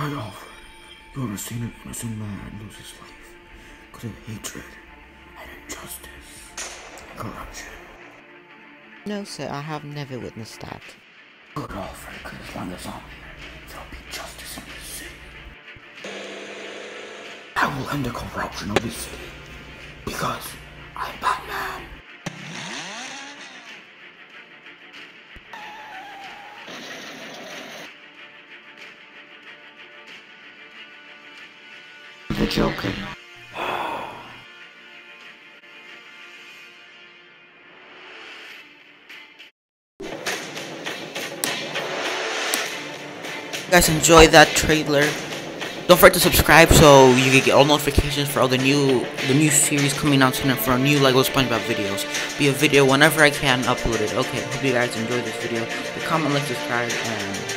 My Alfred, you ever seen an innocent man lose his life because of hatred and injustice and corruption? No, sir, I have never witnessed that. Good, Alfred, because as long as I'm here, there'll be justice in this city. I will end the corruption of this city because I'm Batman. You're joking. Guys, enjoy that trailer. Don't forget to subscribe so you can get all notifications for all the new series coming out soon, for new Lego SpongeBob videos. Be a video whenever I can upload it. Okay, hope you guys enjoy this video. Comment, like, subscribe, and